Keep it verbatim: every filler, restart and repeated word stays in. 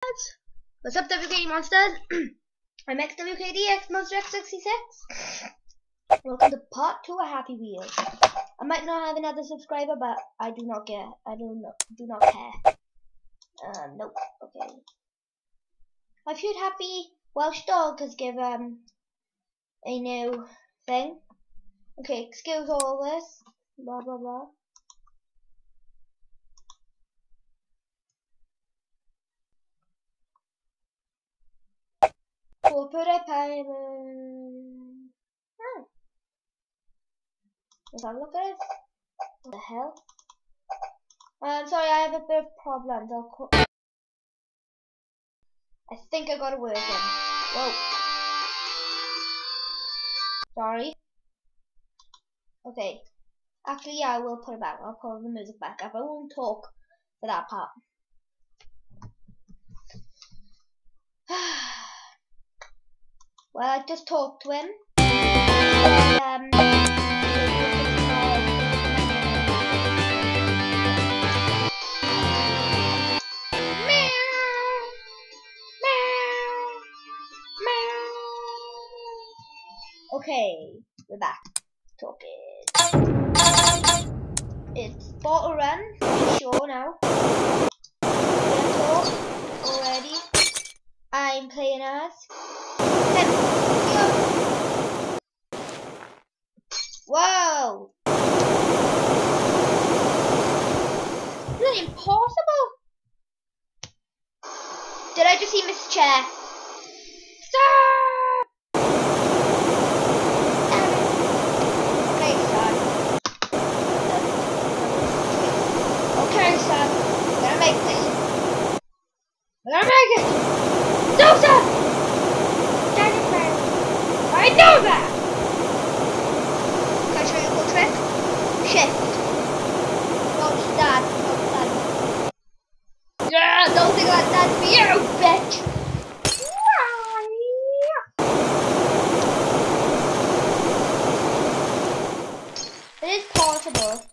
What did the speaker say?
lads? What's up, W K D Monsters? I'm X W K D, X Monster X sixty-six. Welcome to part two of Happy Wheels. I might not have another subscriber, but I do not care. I do not do not care. Uh, nope. Okay. My cute happy Welsh dog has given um a new thing. Okay, excuse all this. Blah blah blah. Corporate payment. Oh. Let's have a look at it. What the hell? I'm um, sorry, I have a bit of problems. I'll call. I think I got it working. Whoa. Sorry. Okay. Actually, yeah, I will put it back. I'll pull the music back up. I won't talk for that part. Well, I just talked to him. Um, okay, we're back. Talking. It's bottle run, sure now. We're talk already. I'm playing as him. Whoa! Is that impossible? Did I just see Miss Chair? Stop! Okay, son. Okay, son. We're gonna make this. We're gonna make it! No, sir! I know that! Can I show you a cool trick? Shift. Don't stand. Don't stand. Yeah, don't think like that for you, bitch! It is possible.